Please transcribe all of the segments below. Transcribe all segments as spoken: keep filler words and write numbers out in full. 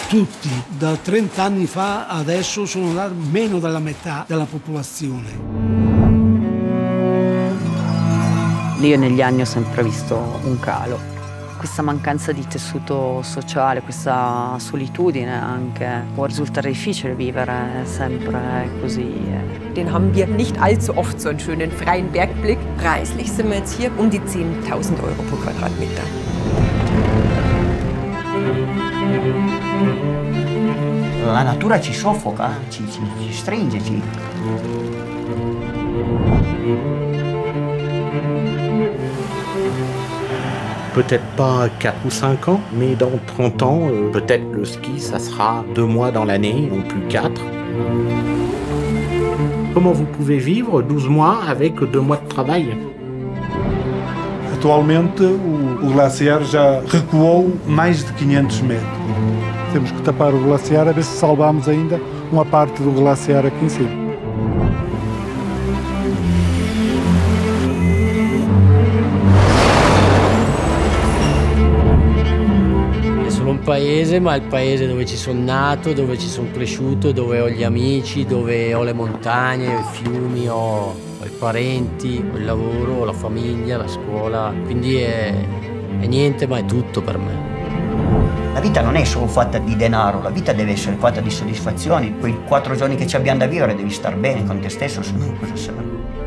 Tutti, da trenta anni fa adesso sono meno della metà della popolazione. Io negli anni ho sempre visto un calo. Questa mancanza di tessuto sociale, questa solitudine anche, può risultare difficile vivere sempre così. Den haben wir nicht allzu oft so einen schönen freien Bergblick. Preislich sind wir jetzt hier um die zehntausend Euro pro Quadratmeter. La natura ci soffoca, ci, ci, ci stringe, ci... Peut-être pas quatre ou cinq ans, mais dans trente ans, euh, peut-être le ski, ça sera deux mois dans l'année, non plus quatre. Comment vous pouvez vivre douze mois avec deux mois de travail? Atualmente, o, o glaciar já recuou mais de quinhentos metros. Temos que tapar o glaciar a ver se salvamos ainda uma parte do glaciar aqui em cima. È solo un paese, ma è il paese dove ci sono nato, dove ci sono cresciuto, dove ho gli amici, dove ho le montagne, i fiumi, ho, ho i parenti, ho il lavoro, ho la famiglia, la scuola. Quindi è, è niente, ma è tutto per me. La vita non è solo fatta di denaro, la vita deve essere fatta di soddisfazioni. Quei quattro giorni che ci abbiamo da vivere devi star bene con te stesso, se no cosa serve?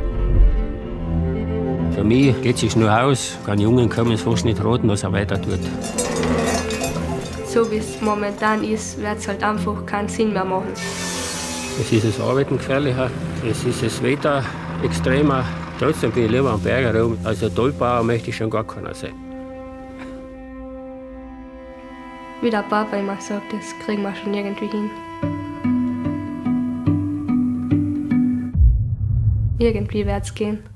Für mich geht es sich nur aus, kann Jungen kommen, es fast nicht raten, was er weiter tut. So wie es momentan ist, wird es halt einfach keinen Sinn mehr machen. Es ist das Arbeiten gefährlicher, es ist das Wetter extremer. Trotzdem bin ich lieber am Berg herum. Also Tollbauer möchte ich schon gar keiner sein. Wie der Papa immer sagt, das kriegen wir schon irgendwie hin. Irgendwie wird's gehen.